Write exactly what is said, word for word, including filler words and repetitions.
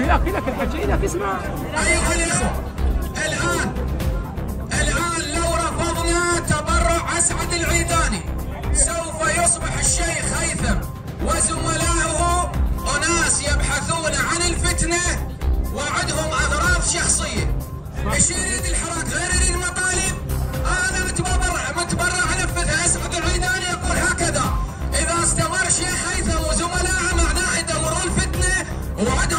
لك لك الحكي لك اسمع. ايها الاخوه، الان الان لو رفضنا تبرع اسعد العيداني سوف يصبح الشيخ هيثم وزملائه اناس يبحثون عن الفتنه وعندهم اغراض شخصيه. ايش يريد الحراك غير يريد مطالب؟ انا متبرع متبرع نفذها اسعد العيداني يقول هكذا: اذا استمر شيخ هيثم وزملائه معناه يدورون فتنه وعندهم